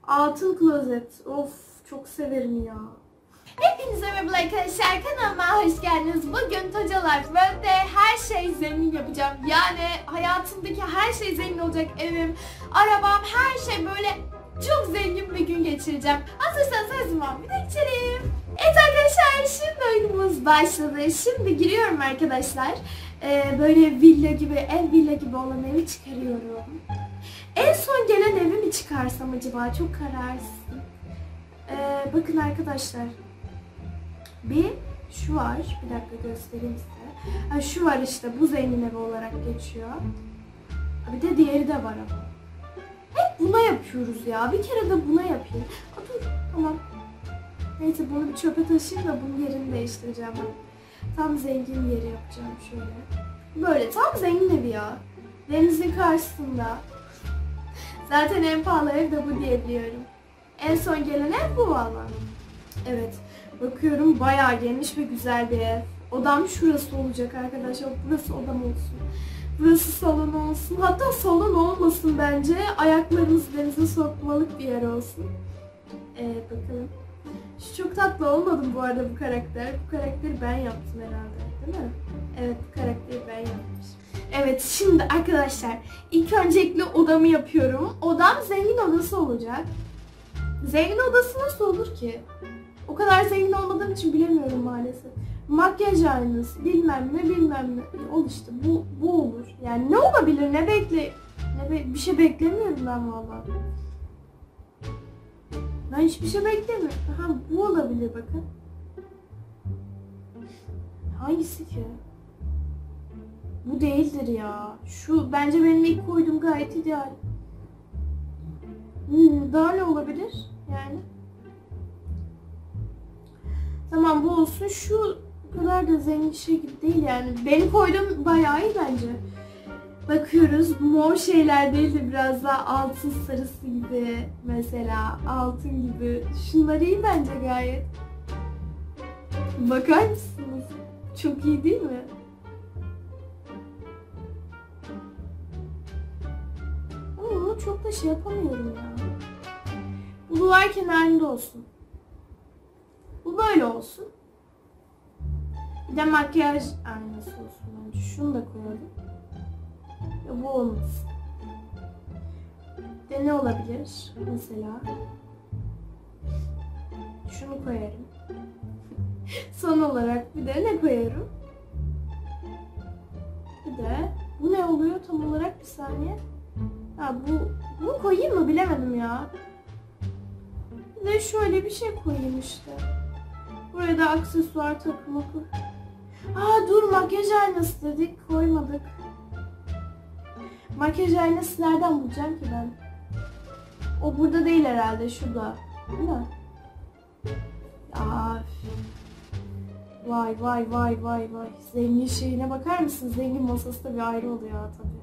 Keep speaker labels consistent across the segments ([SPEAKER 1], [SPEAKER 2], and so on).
[SPEAKER 1] Altın klozet. Of, çok severim ya.
[SPEAKER 2] Hepinize merhaba arkadaşlar, kanalıma hoş geldiniz. Bugün Toca Life World'de her şey zengin yapacağım. Yani hayatımdaki her şey zengin olacak. Evim, arabam, her şey böyle çok zengin bir gün geçireceğim. Hazırsanız her zaman bir de geçelim. Evet arkadaşlar, şimdi oyunumuz başladı. Şimdi giriyorum arkadaşlar. Böyle villa gibi, villa gibi olan evi çıkarıyorum. En son gelen evi mi çıkarsam acaba? Çok kararsızım. Bakın arkadaşlar. Bir şu var. Bir dakika göstereyim size. Şu var işte. Bu zengin evi olarak geçiyor. Bir de diğeri de var ama. Hep buna yapıyoruz ya. Bir kere de buna yapayım. Dur. Tamam. Neyse bunu bir çöpe taşıyayım da bunun yerini değiştireceğim ben. Tam zengin yeri yapacağım şöyle. Böyle tam zengin evi ya. Denizin karşısında. Zaten en pahalı ev de bu diye biliyorum. En son gelen ev bu valla. Evet. Bakıyorum bayağı geniş ve güzel bir ev. Odam şurası olacak arkadaşlar. Burası odam olsun. Burası salon olsun. Hatta salon olmasın bence. Ayaklarımızı denize sokmalık bir yer olsun. Evet bakalım. Şu çok tatlı olmadı bu arada bu karakter. Bu karakteri ben yaptım herhalde. Değil mi? Evet bu karakteri ben yapmışım. Evet şimdi arkadaşlar ilk öncelikle odamı yapıyorum. Odam zengin odası olacak. Zengin odası nasıl olur ki? O kadar zengin olmadığım için bilemiyorum maalesef. Makyaj aynası, bilmem ne. Ol işte bu olur. Yani ne olabilir? Bir şey beklemiyorum ben vallahi. Ben hiçbir şey beklemiyorum. Aha bu olabilir bakın. Hangisi ki? Bu değildir ya. Şu bence benim ilk koyduğum gayet ideal. Daha ne olabilir? Yani. Tamam bu olsun. Şu kadar da zengin şey gibi değil yani. Benim koyduğum bayağı iyi bence. Bakıyoruz. Mor şeyler değil de biraz daha altın sarısı gibi. Mesela altın gibi. Şunlar iyi bence gayet. Bakar mısınız? Çok iyi değil mi? Ama bunu çok da şey yapamıyorum ya. Bu duvar kenarında olsun. Bu böyle olsun. Bir de makyaj aynası olsun bence. Şunu da koyalım. Ya bu olmasın. Bir de ne olabilir? Mesela şunu koyarım. Son olarak bir de ne koyarım? Bir de bu ne oluyor tam olarak bir saniye. Ha bunu koyayım mı bilemedim ya. Bir de şöyle bir şey koyayım işte. Buraya da aksesuar takımı koy. Dur makyaj aynası dedik koymadık. Makyaj aynası nereden bulacağım ki ben? O burada değil herhalde şurada. Değil mi? Vay. Zengin şeyine bakar mısın? Zengin masası da bir ayrı oluyor tabii.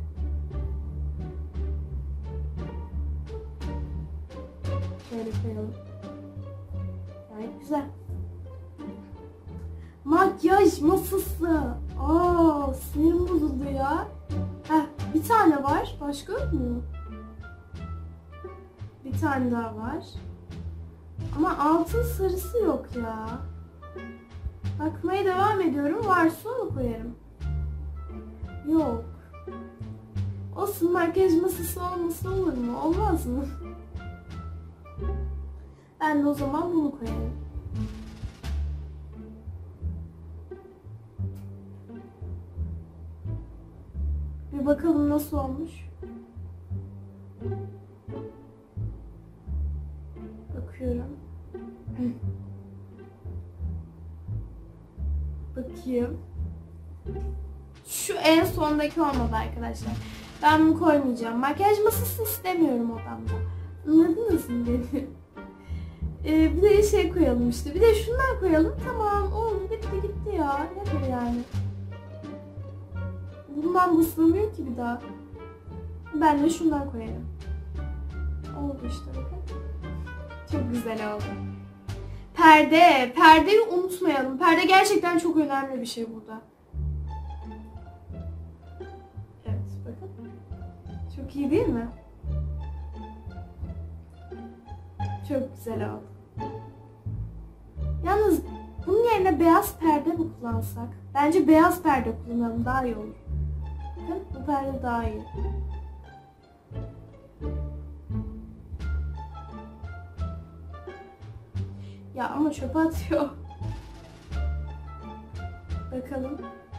[SPEAKER 2] Şöyle koyalım. Gayet güzel. Makyaj masası. Sinirim bozuldu ya. Bir tane var. Başka yok mu? Bir tane daha var. Ama altın sarısı yok ya. Bakmaya devam ediyorum. Varsa onu koyarım. Yok. Olsun makyaj masası olması olur mu? Olmaz mı? Ben de o zaman bunu koyarım. Bir bakalım nasıl olmuş. Bakıyorum. Bakayım. Şu en sondaki olmadı arkadaşlar. Ben bunu koymayacağım. Makyaj masası istemiyorum odamda. Anladınız mı beni? Bir de şey koyalım işte. Bir de şundan koyalım. Tamam oldu bitti gitti ya. Nedir yani? Bundan bıslamıyor ki bir daha. Ben de şundan koyarım. Oldu işte bakın. Çok güzel oldu. Perde. Perdeyi unutmayalım. Perde gerçekten çok önemli bir şey burada. Evet bakın. Çok iyi değil mi?
[SPEAKER 1] Çok güzel oldu. Yalnız bunun yerine beyaz perde mi kullansak? Bence beyaz perde kullanalım, daha iyi olur. Bakın bu perde daha iyi. Ya ama çöpe atıyor. Bakalım.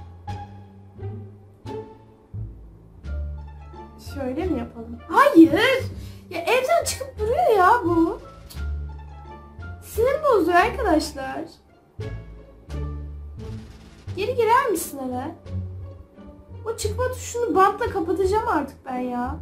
[SPEAKER 1] Şöyle mi yapalım? Hayır! Ya evden çıkıp duruyor ya bu. Sinir bozuyor arkadaşlar. Geri girer misin eve? O çıkma tuşunu bantla kapatacağım artık ben ya.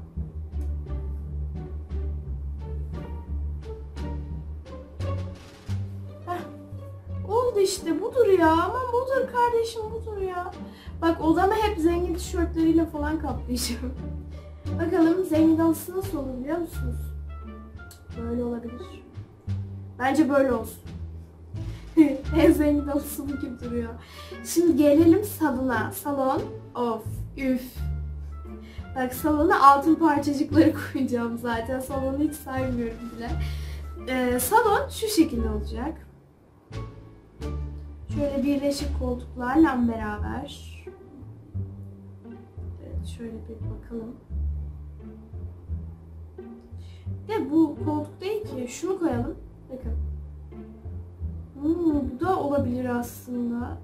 [SPEAKER 1] Heh. Oldu işte, budur ya. Aman budur kardeşim, budur ya. Bak odamı hep zengin tişörtleriyle falan kaplayacağım. Bakalım zengin alısı nasıl olur biliyor musunuz? Böyle olabilir. Bence böyle olsun. En zengin alısı bu gibi duruyor. Şimdi gelelim salona. Salon. Of. Üf. Bak salona altın parçacıkları koyacağım zaten. Salonu hiç saymıyorum bile. Salon şu şekilde olacak. Şöyle birleşik koltuklarla beraber. Evet, şöyle bir bakalım. De bu koltuk değil ki. Şunu koyalım. Bakın. Bu da olabilir aslında.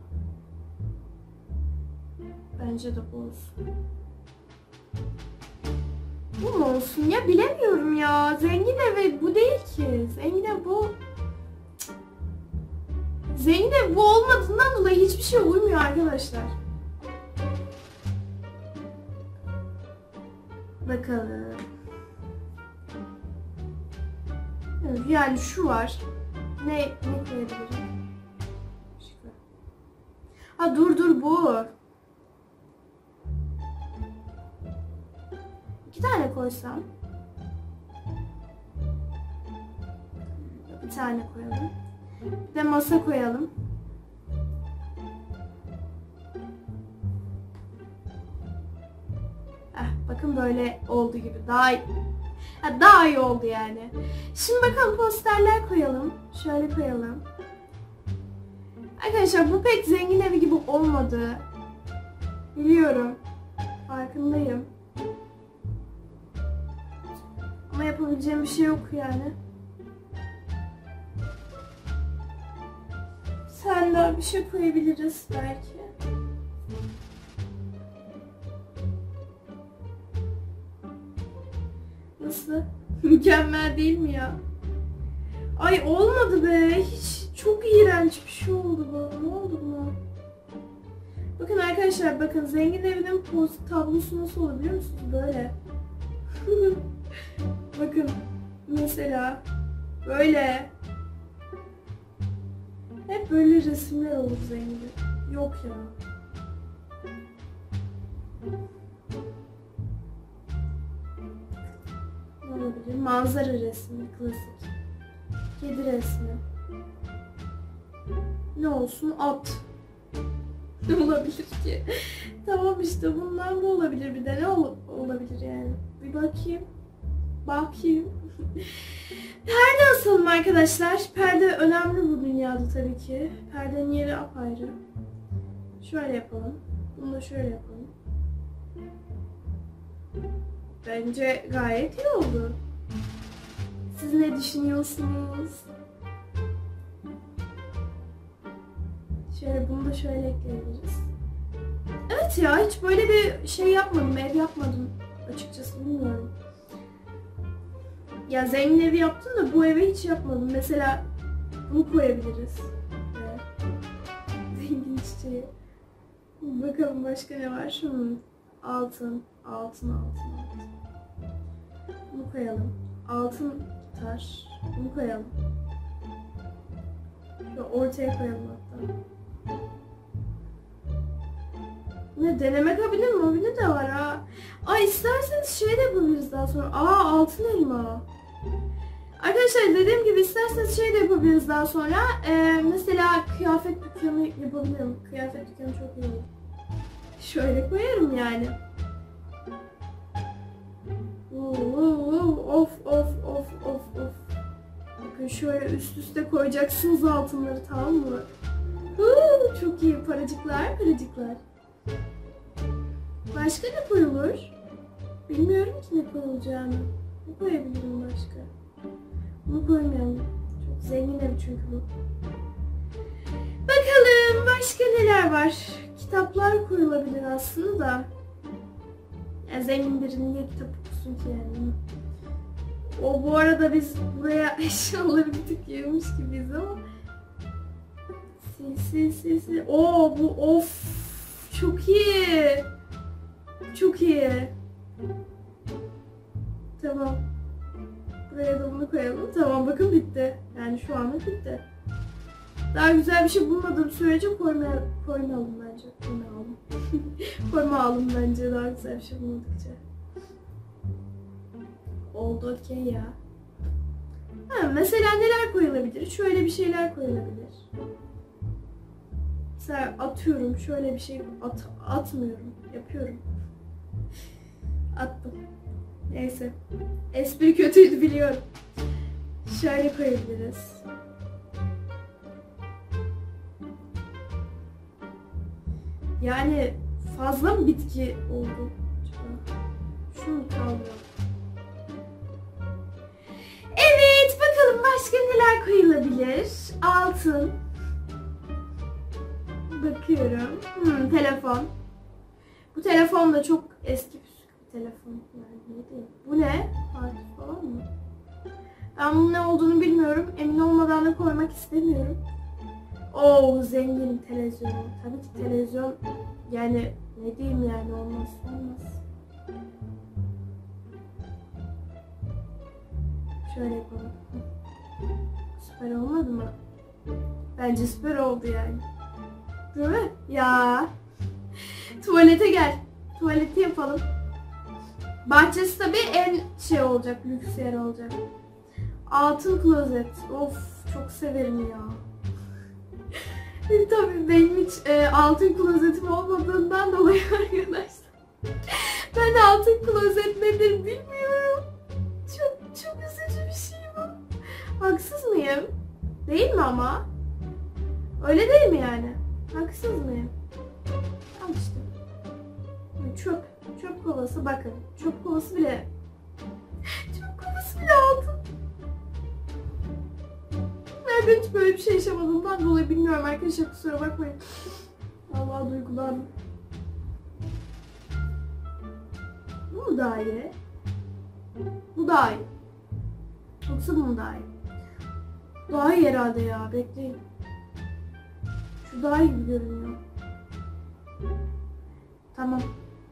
[SPEAKER 1] Bence de bu olsun. Bu mu olsun ya, bilemiyorum ya. Zengin evi bu değil ki. Zengin ev bu. Zengin ev bu olmadığından dolayı hiçbir şey uymuyor arkadaşlar. Bakalım. Yani şu var. Ne koyabilirim? Ha dur bu. 2 tane koysam. Bir tane koyalım. Bir de masa koyalım. Bakın böyle oldu gibi. Daha iyi oldu yani. Şimdi bakalım posterler koyalım. Şöyle koyalım. Arkadaşlar bu pek zengin evi gibi olmadı. Biliyorum. Farkındayım. Ama yapabileceğim bir şey yok yani. Sen daha bir şey koyabiliriz belki. Nasıl? Mükemmel değil mi ya? Ay olmadı be. Hiç çok iğrenç bir şey oldu bu. Ne oldu buna? Bakın arkadaşlar, bakın zengin evinin tablosu nasıl olur biliyor musunuz? Böyle. Bakın mesela böyle. Hep böyle resimler olur zengin. Yok ya. Ne olabilir? Manzara resmi, klasik. Kedi resmi. Ne olsun? At. Ne olabilir ki? Tamam işte bundan bu olabilir, bir de ne olabilir yani? Bir bakayım. Perde asalım arkadaşlar. Perde önemli bu dünyada tabii ki. Perdenin yeri apayrı. Şöyle yapalım. Bunu da şöyle yapalım. Bence gayet iyi oldu. Siz ne düşünüyorsunuz? Şöyle bunu da şöyle ekleyebiliriz. Evet ya, hiç böyle bir şey yapmadım, ev yapmadım açıkçası, bilmiyorum. Ya zengin evi yaptım da bu eve hiç yapmadım. Mesela bunu koyabiliriz. Evet. Zengin çiçeği. Bakalım başka ne var? Altın. Bunu koyalım. Altın taş. Bunu koyalım. Şöyle ortaya koyalım hatta. Ne, deneme kabini de var ha. Ay isterseniz şey de yapabiliriz daha sonra. Altın elma. Arkadaşlar dediğim gibi isterseniz şey de yapabiliriz daha sonra. Mesela kıyafet dükkanı yapabilirim. Kıyafet dükkanı çok iyi olur. Şöyle koyarım yani. Of. Bakın şöyle üst üste koyacaksınız altınları, tamam mı? Çok iyi, paracıklar paracıklar. Başka ne koyulur? Bilmiyorum ki ne koyulacağını. Ne koyabilirim başka? Bunu koymayalım. Çok zengin ev çünkü bu. Bakalım başka neler var? Kitaplar koyulabilir aslında da. Yani zengin biri niye kitap okusun ki yani? O bu arada biz buraya eşyaları bir tık yığmış gibiyiz ama. Sil. Oo bu of. Çok iyi. Çok iyi. Tamam. Buraya da bunu koyalım. Tamam bakın bitti. Yani şu anlık bitti. Daha güzel bir şey bulmadığım sürece koymayalım bence. Koymayalım bence daha güzel bir şey bulmadıkça. Oldu okey ya. Mesela neler koyulabilir? Şöyle bir şeyler koyulabilir. Mesela atıyorum şöyle bir şey atmıyorum. Yapıyorum. Attım. Neyse. Espri kötüydü biliyorum. Şöyle koyabiliriz. Yani fazla mı bitki oldu? Şu mu kaldı? Evet, bakalım başka neler koyulabilir? Altın. Bakıyorum. Telefon. Bu telefon da çok eski bir telefon. Yani değil. Bu ne? Parti falan mı? Ben bunun ne olduğunu bilmiyorum. Emin olmadan da koymak istemiyorum. Oo, zenginim, televizyon. Tabii ki televizyon. Yani ne diyeyim yani, olmaz. Şöyle yapalım. Süper olmadı mı? Bence süper oldu yani. Değil mi? Ya. Tuvalete gel. Tuvaleti yapalım. Bahçesi tabii en şey olacak, lüks yer olacak. Altın klozet. Of, çok severim ya. Tabii benim hiç altın klozetim olmadığından dolayı arkadaşlar. Ben altın klozet nedir bilmiyorum. Çok üzücü bir şey bu. Haksız mıyım? Değil mi ama? Öyle değil mi yani? Haksız mıyım? Al işte. Çöp kovası, bakın. Çöp kovası bile altın. Ben hiç böyle bir şey yaşamadığımdan dolayı bilmiyorum arkadaşlar, kusura bakmayın. Vallahi duygulandım. Bu mu daha iyi? Bu daha iyi. Yoksa bu mu daha iyi? Daha iyi herhalde ya, bekleyin. Şu daha iyi gibi görünüyor. Tamam.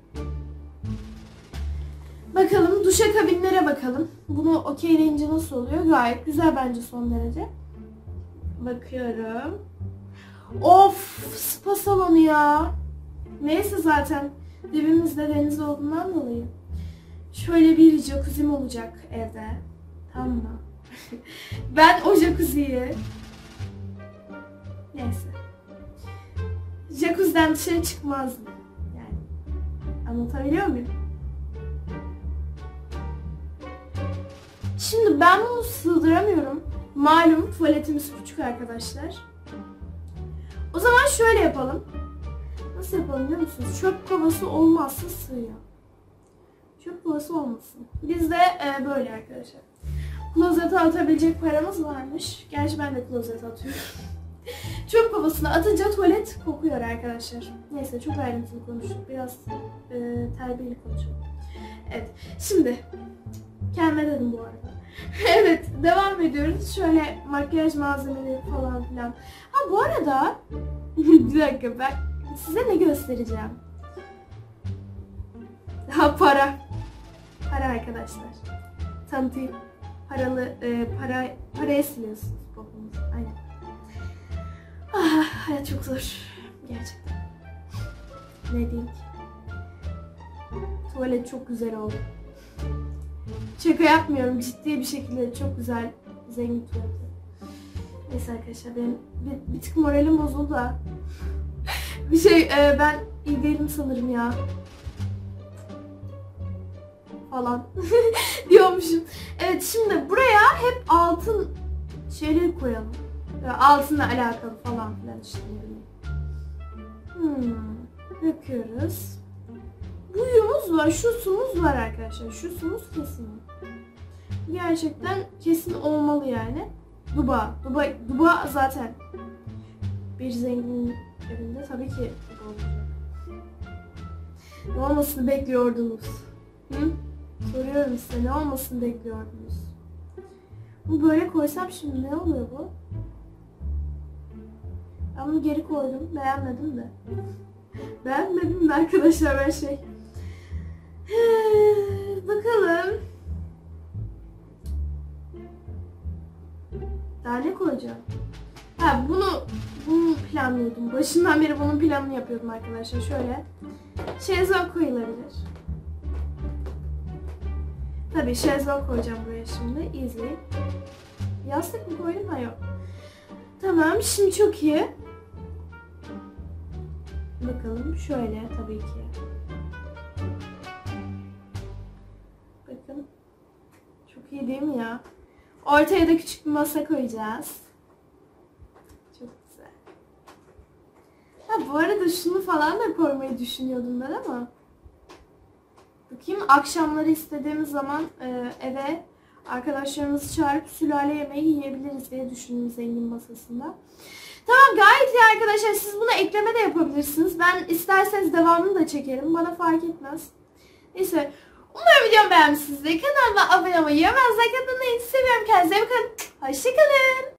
[SPEAKER 1] Bakalım duşakabinlere bakalım. Bunu okeyleyince nasıl oluyor? Gayet güzel bence, son derece. Bakıyorum. Of, spa salonu ya. Neyse, zaten dibimizde deniz olduğundan dolayı. Şöyle bir jacuzzi'm olacak evde. Tamam mı? Ben o jacuzziyi... Neyse. Jacuzzi'den dışarı çıkmazdım. Yani. Anlatabiliyor muyum? Şimdi ben bunu sığdıramıyorum. Malum tuvaletimiz küçük arkadaşlar. O zaman şöyle yapalım. Nasıl yapalım biliyor musunuz? Çöp kovası olmazsa sığıyor. Çöp kovası olmasın. Bizde böyle arkadaşlar. Klozete atabilecek paramız varmış. Gerçi ben de klozete atıyorum. Çöp kovasına atınca tuvalet kokuyor arkadaşlar. Neyse, çok ayrıntılı konuştuk. Biraz terbiyeli konuşalım. Evet. Şimdi kendime dedim bu arada. Evet, devam ediyoruz. Şöyle makyaj malzemeleri falan filan. Ha bu arada bir dakika, ben size ne göstereceğim? Ha, para arkadaşlar. Tanıtayım. Paraya siliyorsunuz babamız. Aynen. Hayat çok zor. Gerçekten. Ne diyeyim ki? Tuvalet çok güzel oldu. Şaka yapmıyorum. Ciddi bir şekilde çok güzel, zengin tuvalet. Neyse arkadaşlar, benim bir tık moralim bozuldu da. Ben iyi değilim sanırım ya. Falan diyormuşum. Evet, şimdi buraya hep altın şeyleri koyalım. Böyle altınla alakalı falan filan işte. Bakıyoruz. Buyumuz var, şu sumuz var arkadaşlar. Şu sumuz kesin. Gerçekten kesin olmalı yani. Duba zaten bir zenginin evinde tabii ki duba olacak. Ne olmasını bekliyordunuz? Soruyorum size, ne olmasını bekliyordunuz? Bu böyle koysam şimdi ne oluyor bu? Ben bunu geri koydum. Beğenmedim de. Beğenmedim de arkadaşlar ben şey. Bakalım. Daha ne koyacağım? Ha bunu planlıyordum. Başından beri bunun planını yapıyordum arkadaşlar. Şöyle. Şezlong koyulabilir. Tabii şezlong koyacağım buraya şimdi. Easy. Yastık mı koydum? Ha yok. Tamam şimdi çok iyi. Bakalım şöyle tabii ki. Bakın. Çok iyi değil mi ya? Ortaya da küçük bir masa koyacağız. Çok güzel. Ha bu arada şunu falan da koymayı düşünüyordum ben ama. Bakayım akşamları istediğimiz zaman eve arkadaşlarımızı çağırıp sülale yemeği yiyebiliriz diye düşündüm zengin masasında. Tamam gayet iyi arkadaşlar. Siz buna ekleme de yapabilirsiniz. Ben isterseniz devamını da çekerim. Bana fark etmez. Neyse. Umarım videomu beğenmişsinizdir. Kanalıma abone olmayı, like atmayı seviyorum. Kendinize iyi bakın. Hoşçakalın.